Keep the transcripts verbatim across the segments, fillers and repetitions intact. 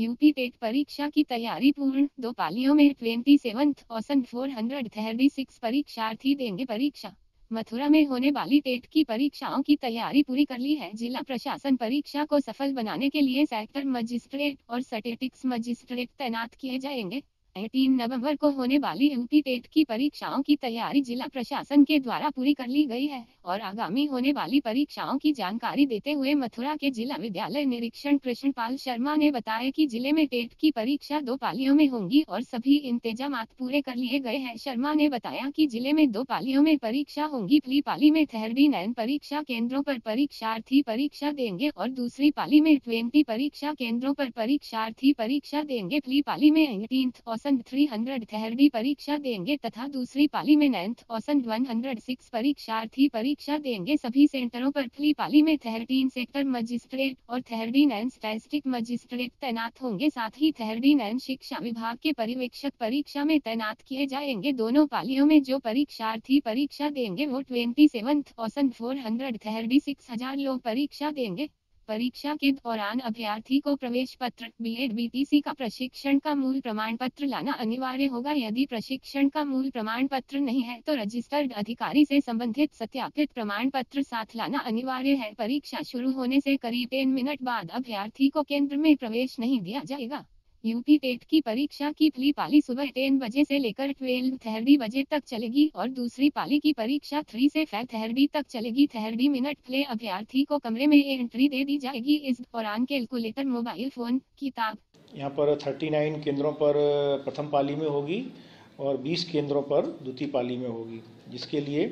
UP TET परीक्षा की तैयारी पूर्ण। दो पालियों में सत्ताईस थाउज़ेंड चार सौ छत्तीस परीक्षार्थी देंगे परीक्षा। मथुरा में होने वाली टेट की परीक्षाओं की तैयारी पूरी कर ली है। जिला प्रशासन परीक्षा को सफल बनाने के लिए सेक्टर मजिस्ट्रेट और स्टैटिस्टिक्स मजिस्ट्रेट तैनात किए जाएंगे। अठारह नवंबर को होने वाली यूपी टेट की परीक्षाओं की तैयारी जिला प्रशासन के द्वारा पूरी कर ली गई है और आगामी होने वाली परीक्षाओं की जानकारी देते हुए मथुरा के जिला विद्यालय निरीक्षण कृष्णपाल शर्मा ने बताया कि जिले में टेट की परीक्षा दो पालियों में होंगी और सभी इंतजाम पूरे कर लिए गए हैं। शर्मा ने बताया कि जिले में दो पालियों में परीक्षा होंगी। पहली पाली में थर्टी नाइन परीक्षा केंद्रों पर परीक्षार्थी परीक्षा देंगे और दूसरी पाली में बीस परीक्षा केंद्रों पर परीक्षार्थी परीक्षा देंगे। पहली पाली में अठारह हज़ार तीन सौ परीक्षा देंगे तथा दूसरी पाली में नौ हज़ार एक सौ छह परीक्षार्थी परीक्षा देंगे। सभी सेंटरों पर पहली पाली में तेरह सेक्टर मजिस्ट्रेट और उनतालीस स्टैटिस्टिक मजिस्ट्रेट तैनात होंगे। साथ ही उनतालीस शिक्षा विभाग के पर्यवेक्षक परीक्षा में तैनात किए जाएंगे। दोनों पालियों में जो परीक्षार्थी परीक्षा देंगे वो सत्ताईस हज़ार चार सौ छत्तीस हजार लोग परीक्षा देंगे। परीक्षा के दौरान अभ्यर्थी को प्रवेश पत्र, बीएड बीटीसी का प्रशिक्षण का मूल प्रमाण पत्र लाना अनिवार्य होगा। यदि प्रशिक्षण का मूल प्रमाण पत्र नहीं है तो रजिस्टर्ड अधिकारी से संबंधित सत्यापित प्रमाण पत्र साथ लाना अनिवार्य है। परीक्षा शुरू होने से करीब तीन मिनट बाद अभ्यर्थी को केंद्र में प्रवेश नहीं दिया जाएगा। यूपी टेट की परीक्षा की पहली पाली सुबह तीन बजे से लेकर बारह तीस बजे तक चलेगी और दूसरी पाली की परीक्षा तीन से पाँच तीस तक चलेगी। तीस मिनट पहले अभ्यर्थी को कमरे में एंट्री दे दी जाएगी। इस दौरान कैलकुलेटर, मोबाइल फोन, किताब। यहाँ पर उनतालीस केंद्रों पर प्रथम पाली में होगी और बीस केंद्रों पर द्वितीय पाली में होगी, जिसके लिए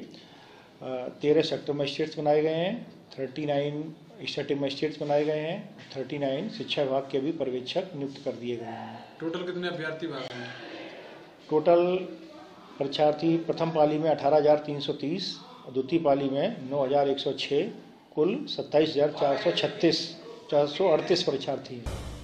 तेरह सेक्टर मजिस्ट्रेट्स बनाए गए हैं, उनतालीस स्टैटिक मजिस्ट्रेट्स बनाए गए हैं, उनतालीस शिक्षा विभाग के भी पर्यवेक्षक नियुक्त कर दिए गए हैं। टोटल कितने अभ्यर्थी भाग हैं? टोटल परीक्षार्थी प्रथम पाली में अठारह हज़ार तीन सौ तीस और द्वितीय पाली में नौ हज़ार एक सौ छः, कुल सत्ताईस हज़ार चार सौ छत्तीस चार सौ अड़तीस परीक्षार्थी हैं।